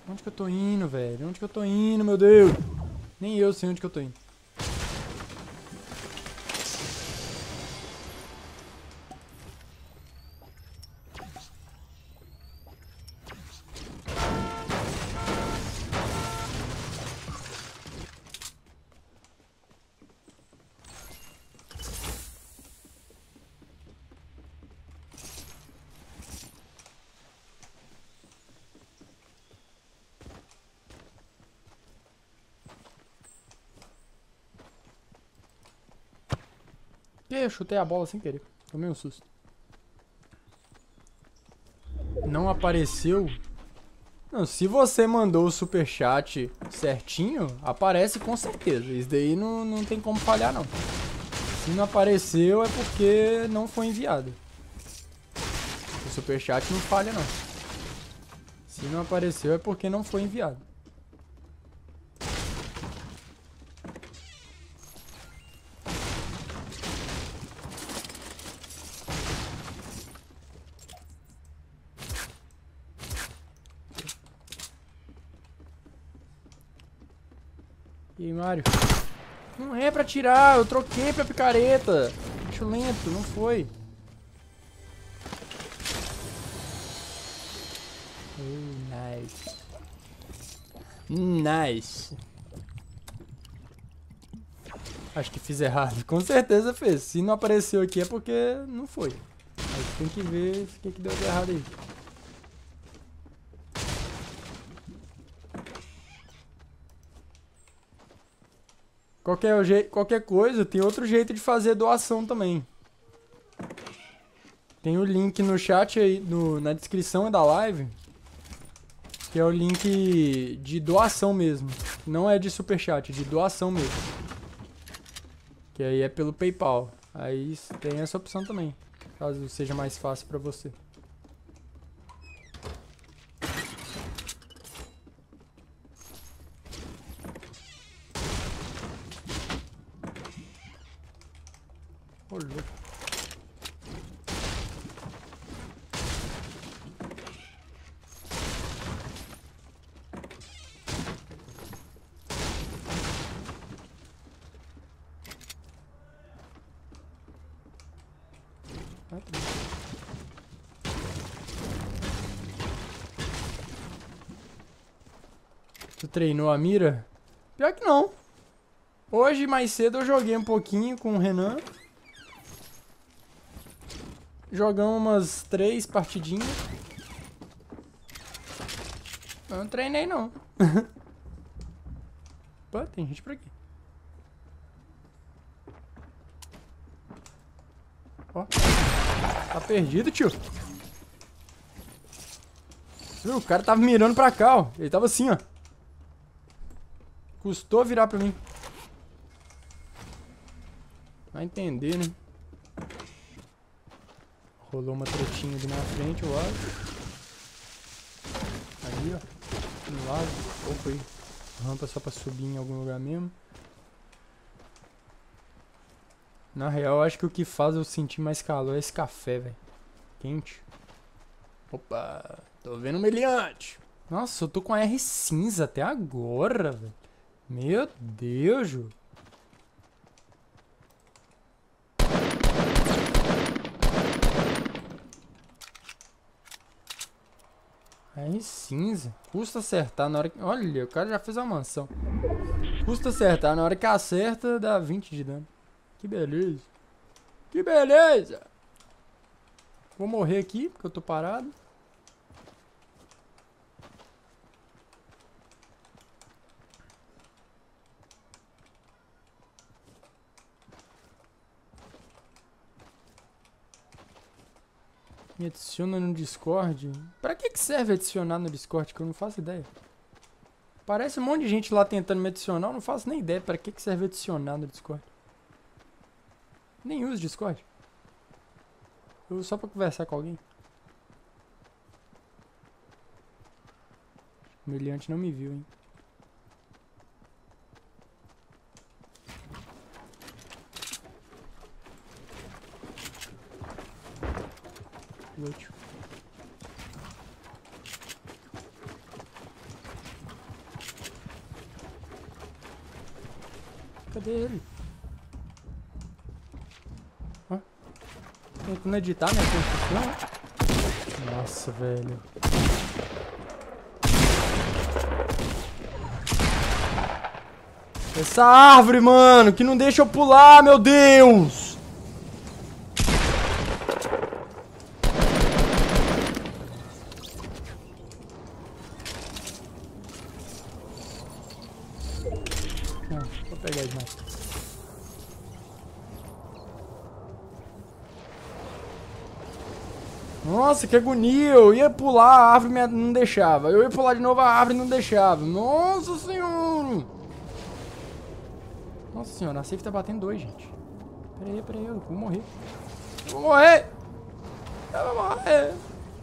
Onde que eu tô indo, velho? Onde que eu tô indo, meu Deus? Nem eu sei onde que eu tô indo. Eu chutei a bola sem querer. Tomei um susto. Não apareceu? Não, se você mandou o superchat certinho, aparece com certeza. Isso daí não tem como falhar, não. Se não apareceu, é porque não foi enviado. O superchat não falha, não. Se não apareceu, é porque não foi enviado. E aí, Mário? Não é pra tirar, eu troquei pra picareta. Acho lento, não foi. Nice. Nice. Acho que fiz errado. Com certeza fez. Se não apareceu aqui é porque não foi. Aí tem que ver o que deu de errado aí. Qualquer coisa, tem outro jeito de fazer doação também. Tem o link no chat aí, na descrição da live. Que é o link de doação mesmo. Não é de superchat, é de doação mesmo. Que aí é pelo PayPal. Aí tem essa opção também. Caso seja mais fácil pra você. Ô, louco. Tu treinou a mira? Pior que não. Hoje, mais cedo, eu joguei um pouquinho com o Renan. Jogamos umas 3 partidinhas. Eu não treinei, não. Pô, tem gente por aqui. Ó. Tá perdido, tio. Viu? O cara tava mirando pra cá, ó. Ele tava assim, ó. Custou virar pra mim. Vai entender, né? Rolou uma tretinha ali na frente, eu acho. Ali, ó. Do lado. Ou foi rampa só pra subir em algum lugar mesmo. Na real, eu acho que o que faz eu sentir mais calor é esse café, velho. Quente. Opa, tô vendo um meliante. Nossa, eu tô com a R cinza até agora, velho. Meu Deus, Ju. R cinza. Custa acertar na hora que... Olha, o cara já fez uma mansão. Custa acertar na hora que acerta, dá 20 de dano. Que beleza. Que beleza. Vou morrer aqui, porque eu tô parado. Me adiciona no Discord. Pra que serve adicionar no Discord? Que eu não faço ideia. Parece um monte de gente lá tentando me adicionar. Eu não faço nem ideia pra que serve adicionar no Discord. Nem uso Discord. Eu uso só pra conversar com alguém. O humilhante não me viu, hein. Útil. Cadê ele? Ó. Tentando editar minha construção. Nossa, velho. Essa árvore, mano, que não deixa eu pular, meu Deus! Vou pegar ele mais. Nossa, que agonia! Eu ia pular, a árvore não deixava. Eu ia pular de novo, a árvore não deixava. Nossa senhora! Nossa senhora, a safe tá batendo 2, gente. Pera aí, eu vou morrer. Eu vou morrer! Eu vou morrer!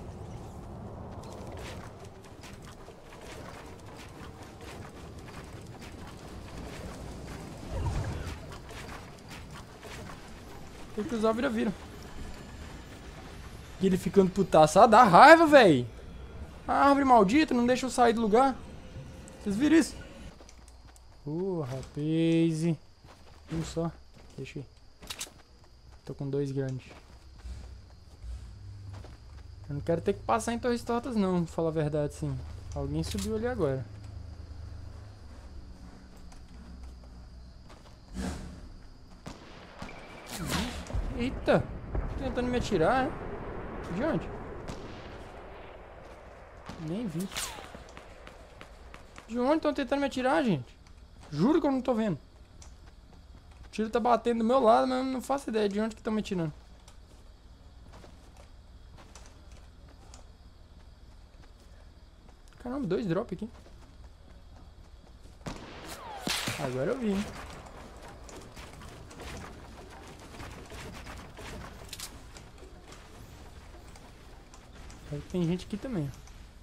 Tem que usar o vira-vira. E ele ficando putaço. Ah, dá raiva, velho. A árvore maldita não deixa eu sair do lugar. Vocês viram isso? Rapaz. Um só. Deixa aí. Tô com 2 grandes. Eu não quero ter que passar em Torres Tortas não, pra falar a verdade, sim. Alguém subiu ali agora. Eita! Tentando me atirar, né? De onde? Nem vi. De onde estão tentando me atirar, gente? Juro que eu não tô vendo. O tiro tá batendo do meu lado, mas eu não faço ideia de onde que estão me atirando. Caramba, 2 drops aqui. Agora eu vi, hein? Aí tem gente aqui também.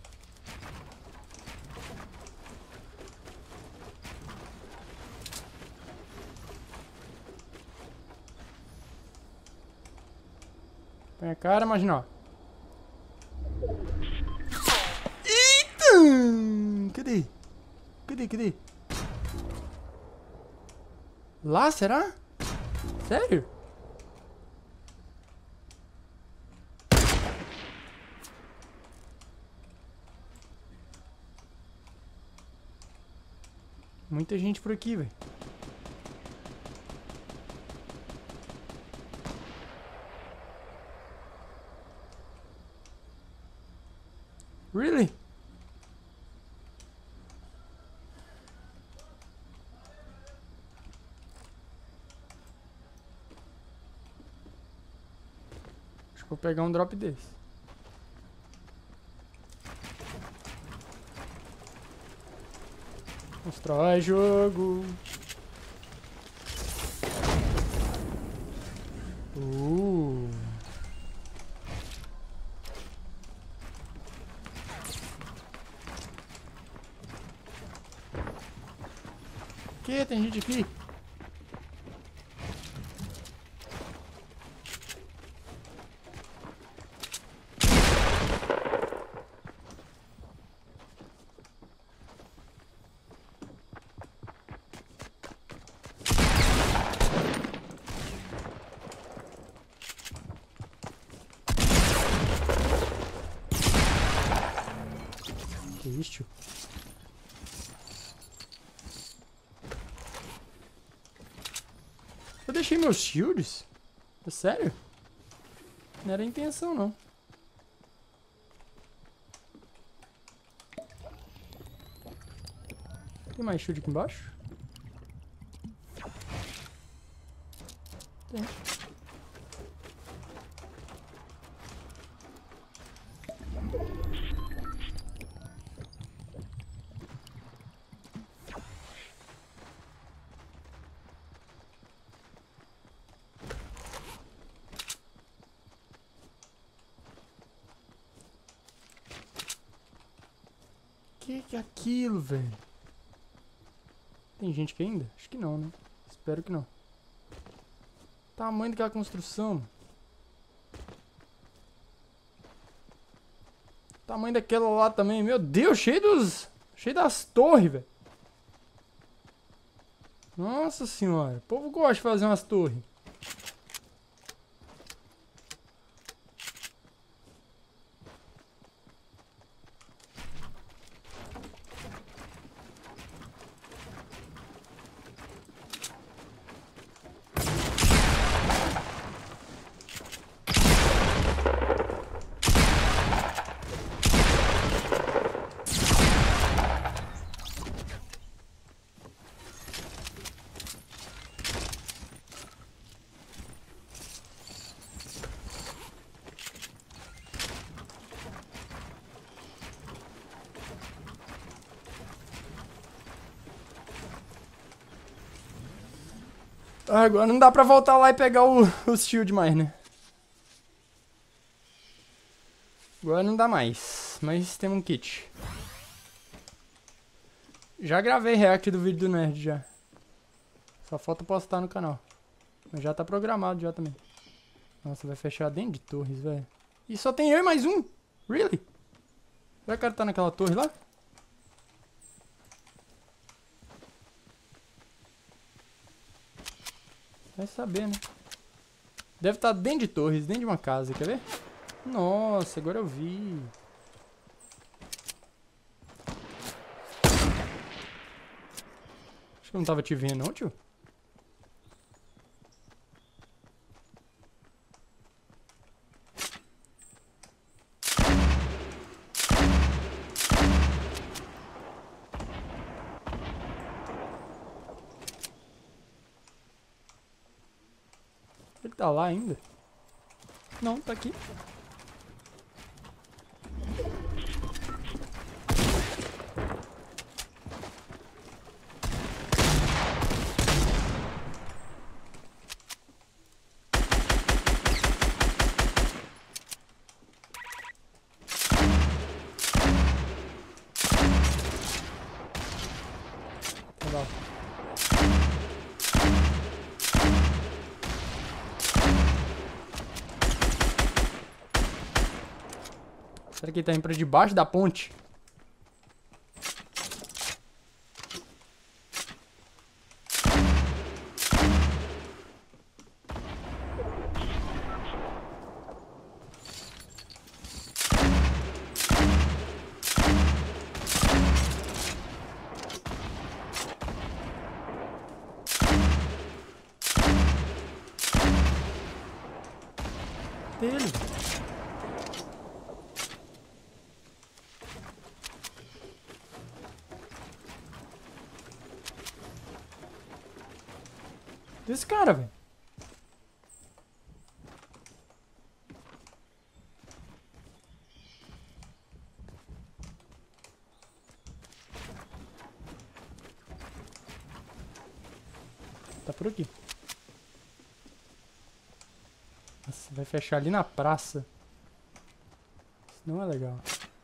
Põe a cara, marginal. Eita! Cadê? Cadê? Lá, será? Sério? Muita gente por aqui, velho. Really? Acho que vou pegar um drop desse. Constrói jogo. Que? Tem gente aqui? Que isso? Eu deixei meus shields? É sério? Não era a intenção, não. Tem mais shield aqui embaixo? Tem. Que é aquilo, velho? Tem gente aqui ainda? Acho que não, né? Espero que não. Tamanho daquela construção. Tamanho daquela lá também. Meu Deus, cheio das torres, velho. Nossa senhora. O povo gosta de fazer umas torres. Agora não dá pra voltar lá e pegar os shield mais, né? Agora não dá mais. Mas temos um kit. Já gravei react do vídeo do Nerd já. Só falta postar no canal. Mas já tá programado já também. Nossa, vai fechar dentro de torres, velho. E só tem eu e mais um? Really? Será que o cara tá naquela torre lá? Vai saber, né? Deve estar dentro de torres, dentro de uma casa, quer ver? Nossa, agora eu vi. Acho que eu não tava te vendo não, tio. Ele tá lá ainda? Não, tá aqui. Tá lá. Será que ele tá indo pra debaixo da ponte? Dele. Desse cara, velho. Tá por aqui. Nossa, vai fechar ali na praça. Isso não é legal.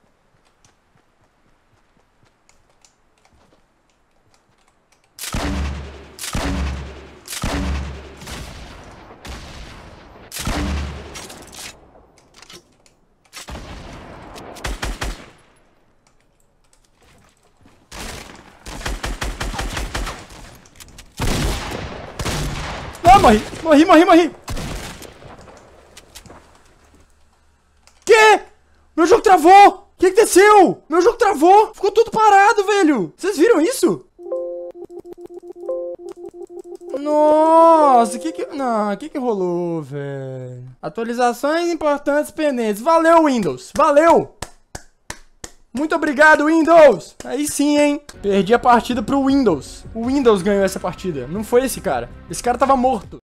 Ah, morri! Que? Meu jogo travou! O que aconteceu? Meu jogo travou! Ficou tudo parado, velho! Vocês viram isso? Nossa, Não, o que rolou, velho? Atualizações importantes pendentes. Valeu, Windows! Valeu! Muito obrigado, Windows! Aí sim, hein? Perdi a partida pro Windows. O Windows ganhou essa partida. Não foi esse cara. Esse cara tava morto.